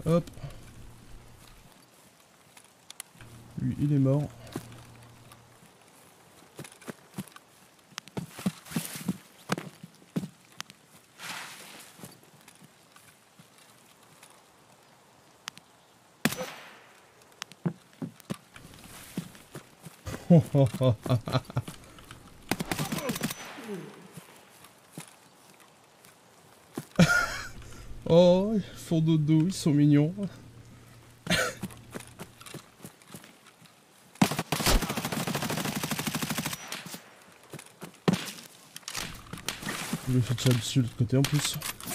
Hop. Lui, il est mort. Oh, ils font dodo, ils sont mignons. Je vais faire tirer dessus de l'autre côté en plus.